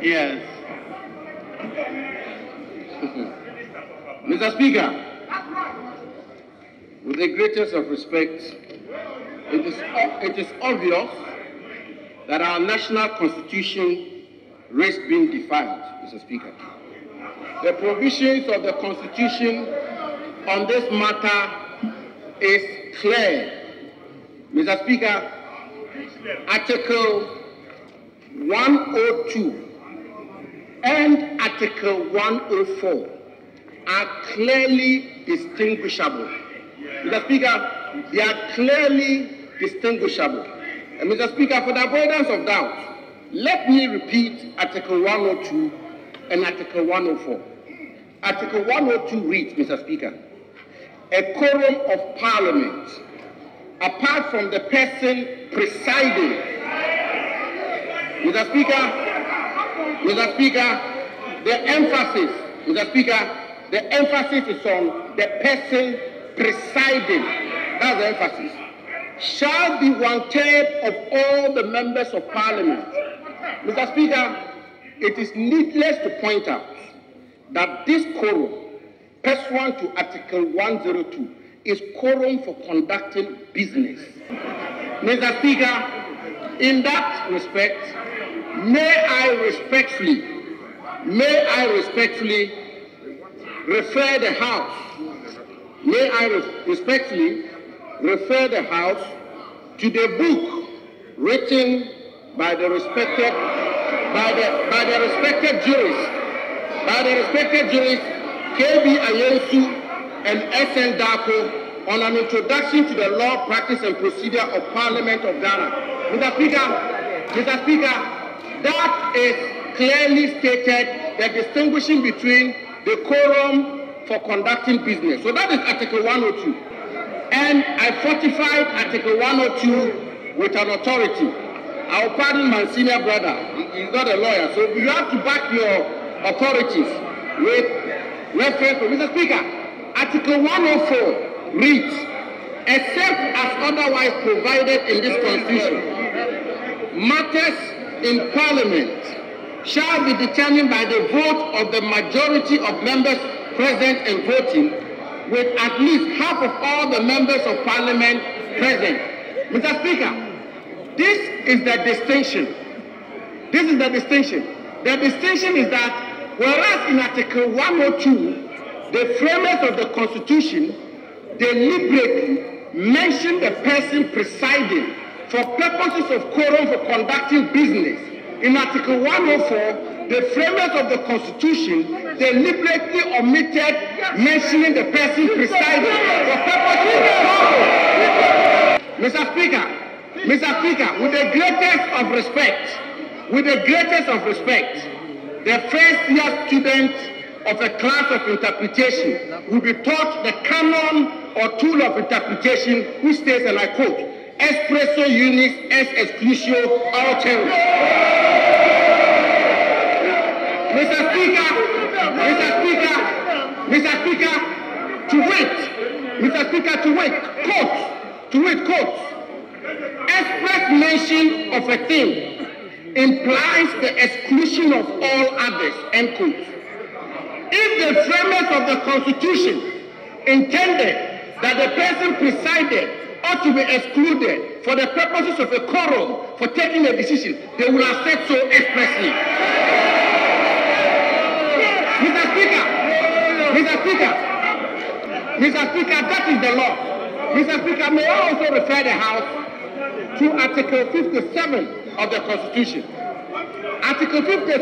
Yes. Mr. Speaker, with the greatest of respect, it is obvious that our national constitution risks being defied, Mr. Speaker. The provisions of the constitution on this matter is clear. Mr. Speaker, Article 102 and Article 104 are clearly distinguishable. Mr. Speaker, they are clearly distinguishable. And Mr. Speaker, for the avoidance of doubt, let me repeat Article 102 and Article 104. Article 102 reads, Mr. Speaker, a quorum of Parliament, apart from the person presiding. Mr. Speaker, the emphasis, Mr. Speaker, the emphasis is on the person presiding. That's the emphasis. Shall be 1/3 of all the members of Parliament. Mr. Speaker, it is needless to point out that this quorum, pursuant to Article 102, is quorum for conducting business. Mr. Speaker, in that respect, may I respectfully refer the House. May I respectfully refer the House to the book written by the respected jurists K.B. Ayensu and S.N. Darko on an introduction to the law, practice, and procedure of Parliament of Ghana. Mr. Speaker, that is clearly stated the distinguishing between the quorum for conducting business. So that is Article 102. And I fortified Article 102 with an authority. I'll pardon my senior brother. He's not a lawyer. So you have to back your authorities with reference to Mr. Speaker. Article 104 reads, except as otherwise provided in this Constitution, matters in Parliament shall be determined by the vote of the majority of members present and voting, with at least half of all the members of Parliament present. Mr. Speaker, this is the distinction. The distinction is that whereas in Article 102, the framers of the Constitution deliberately mention the person presiding for purposes of quorum for conducting business, in Article 104, the framers of the Constitution deliberately omitted mentioning the person presiding for purposes of quorum. Mr. Speaker, with the greatest of respect, the first year student of a class of interpretation will be taught the canon or tool of interpretation, which states, and I quote, expresso unis est exclusio alterum. Mr. Speaker, to wait, quote, express mention of a thing implies the exclusion of all others, end quote. If the framers of the Constitution intended that the person presided ought to be excluded for the purposes of a quorum for taking a decision, they would have said so expressly. Mr. Speaker, that is the law. Mr. Speaker, may I also refer the House to Article 57 of the Constitution. Article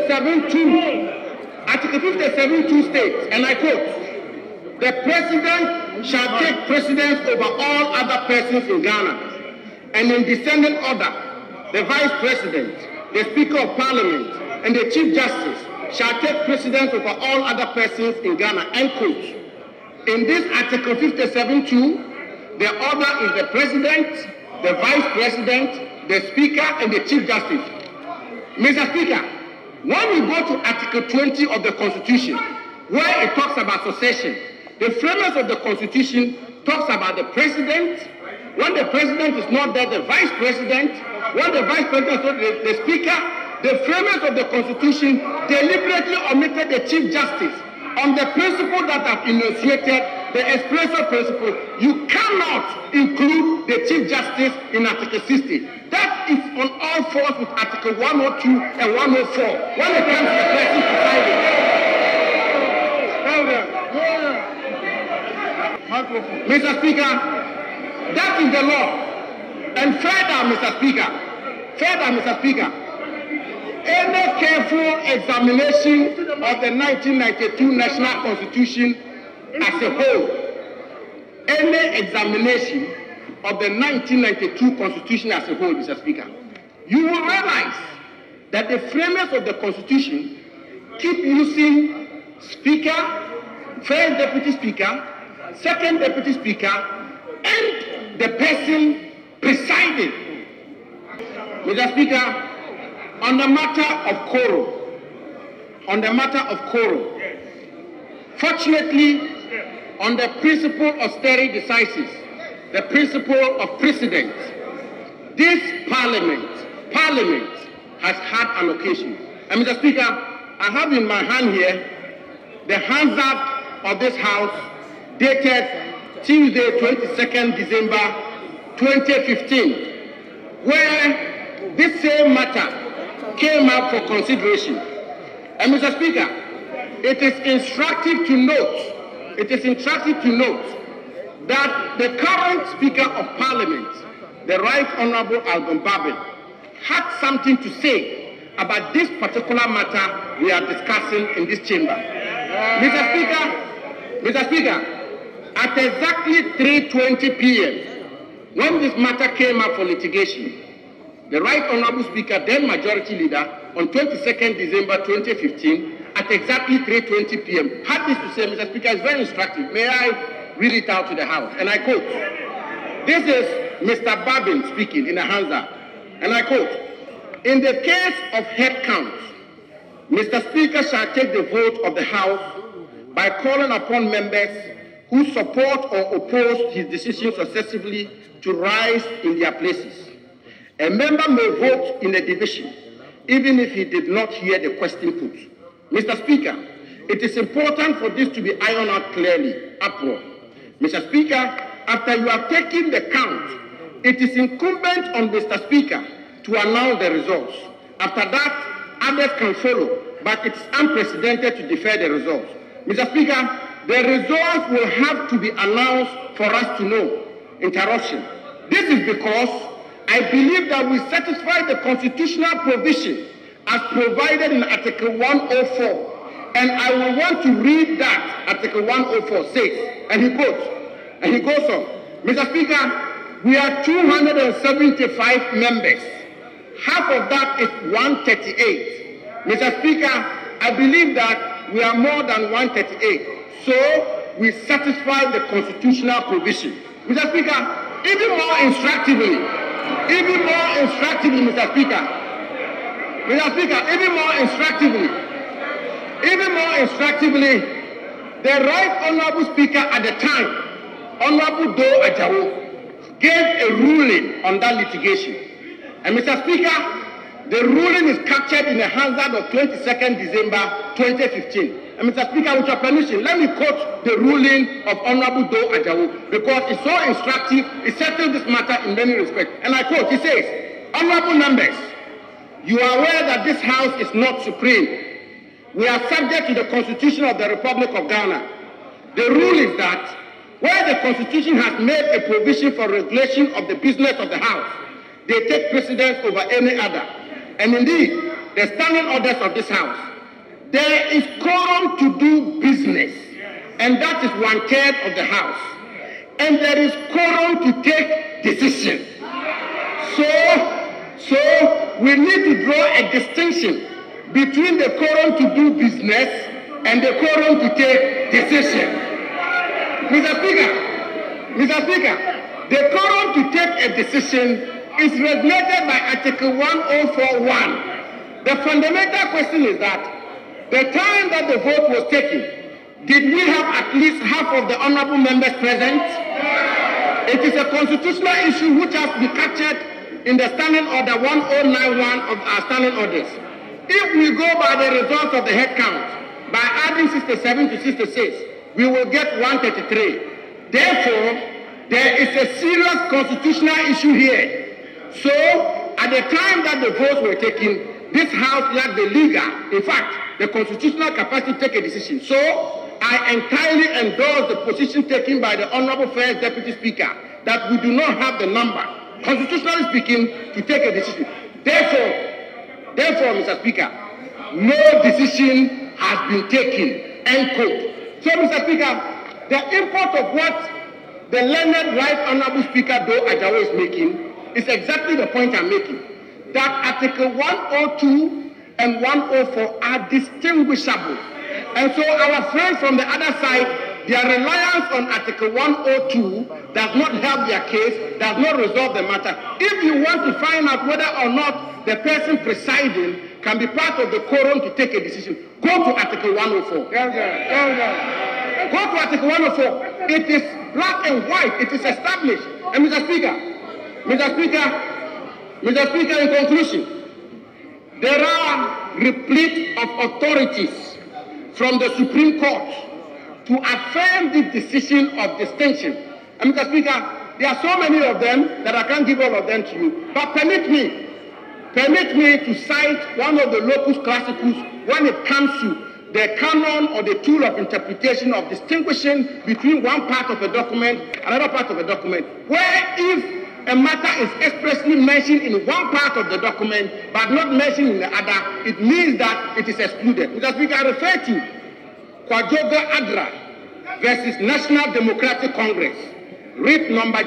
57(2) states, and I quote, the President shall take precedence over all other persons in Ghana, and in descending order, the Vice President, the Speaker of Parliament, and the Chief Justice shall take precedence over all other persons in Ghana, end quote. In this Article 57(2), the order is the President, the Vice President, the Speaker, and the Chief Justice. Mr. Speaker, when we go to Article 20 of the Constitution, where it talks about succession, the framers of the Constitution talks about the President. When the President is not there, the Vice President. When the Vice President is not there, the Speaker. the framers of the Constitution deliberately omitted the Chief Justice on the principle that I've enunciated, the expressor principle. You cannot include the Chief Justice in Article 60. That is on all fours with Article 102 and 104 when it comes to the person presiding. Mr. Speaker, that is the law. And further, Mr. Speaker, any careful examination of the 1992 National Constitution as a whole, any examination of the 1992 Constitution as a whole, Mr. Speaker, you will realize that the framers of the Constitution keep using Speaker, First Deputy Speaker, Second Deputy Speaker, and the person presiding. Mr. Speaker, on the matter of quorum, fortunately, on the principle of stare decisis, the principle of precedence, this Parliament has had an occasion. And Mr. Speaker, I have in my hand here the Hansard of this House dated Tuesday, 22nd December 2015, where this same matter came up for consideration. And Mr. Speaker, it is instructive to note that the current Speaker of Parliament, the Right Honorable Alban Babbage, had something to say about this particular matter we are discussing in this chamber. Mr. Speaker, at exactly 3:20 p.m., when this matter came up for litigation, the Right Honorable Speaker, then Majority Leader, on 22nd December 2015, at exactly 3:20 p.m., had this to say. Mr. Speaker, it's very instructive. May I read it out to the House? And I quote, this is Mr. Babin speaking in the Hansard, and I quote, in the case of head count, Mr. Speaker shall take the vote of the House by calling upon members who support or oppose his decision successively to rise in their places. A member may vote in a division, even if he did not hear the question put. Mr. Speaker, it is important for this to be ironed out clearly. Uproar. Mr. Speaker, after you have taken the count, it is incumbent on Mr. Speaker to announce the results. After that, others can follow, but it's unprecedented to defer the results. Mr. Speaker, the results will have to be announced for us to know. Interruption. This is because I believe that we satisfy the constitutional provision as provided in Article 104. And I will want to read that Article 104 says, and he goes on. Mr. Speaker, we are 275 members. Half of that is 138. Mr. Speaker, I believe that we are more than 138. So we satisfy the constitutional provision. Mr. Speaker, even more instructively, Mr. Speaker, the Right Honorable Speaker at the time, Honorable Doe Ajawo, gave a ruling on that litigation. And Mr. Speaker, the ruling is captured in the Hansard of 22nd December 2015. And Mr. Speaker, with your permission, let me quote the ruling of Honorable Doe Ajawo, because it's so instructive, it settles this matter in many respects. And I quote, he says, honorable members, you are aware that this House is not supreme. We are subject to the Constitution of the Republic of Ghana. The rule is that where the Constitution has made a provision for regulation of the business of the House, they take precedence over any other. And indeed, the standing orders of this House, there is quorum to do business, and that is 1/3 of the House. And there is quorum to take decisions. So we need to draw a distinction between the quorum to do business and the quorum to take decisions. Mr. Speaker, the quorum to take a decision is regulated by Article 104(1). The fundamental question is that the time that the vote was taken, did we have at least half of the honorable members present? It is a constitutional issue which has to be captured in the standing order 1091 of our standing orders. If we go by the results of the head count, by adding 67 to 66, we will get 133. Therefore, there is a serious constitutional issue here. So, at the time that the votes were taken, this House lacked the legal, in fact, the constitutional capacity to take a decision. So, I entirely endorse the position taken by the Honorable First Deputy Speaker that we do not have the number, constitutionally speaking, to take a decision. Therefore, Mr. Speaker, no decision has been taken, end quote. So, Mr. Speaker, the import of what the learned Right Honorable Speaker Do Ajawo is making is exactly the point I'm making. That Article 102 and 104 are distinguishable. And so our friends from the other side, their reliance on Article 102 does not help their case, does not resolve the matter. If you want to find out whether or not the person presiding can be part of the quorum to take a decision, go to Article 104. Go to Article 104. It is black and white. It is established. And Mr. Speaker, in conclusion, there are replete of authorities from the Supreme Court to affirm the decision of distinction. And Mr. Speaker, there are so many of them that I can't give all of them to you. But permit me to cite one of the locus classicus when it comes to the canon or the tool of interpretation of distinguishing between one part of a document and another part of a document, where if a matter is expressly mentioned in one part of the document but not mentioned in the other, it means that it is excluded. Mr. Speaker, I refer to Kwajoga Adra versus National Democratic Congress, writ number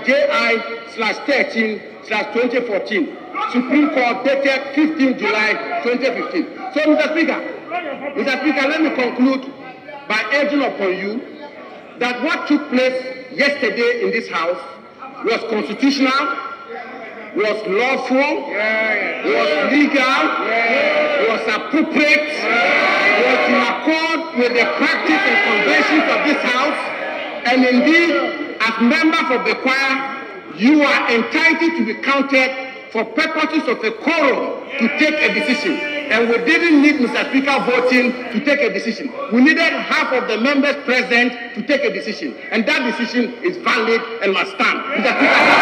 JI/13/2014, Supreme Court dated 15 July 2015. So, Mr. Speaker, let me conclude by urging upon you that what took place yesterday in this House was constitutional, was lawful, was legal, was appropriate, was in accord with the practice and conventions of this House, and indeed, as members of the choir, you are entitled to be counted for purposes of a quorum to take a decision. And we didn't need Mr. Speaker voting to take a decision. We needed half of the members present to take a decision. And that decision is valid and must stand. Mr. Speaker,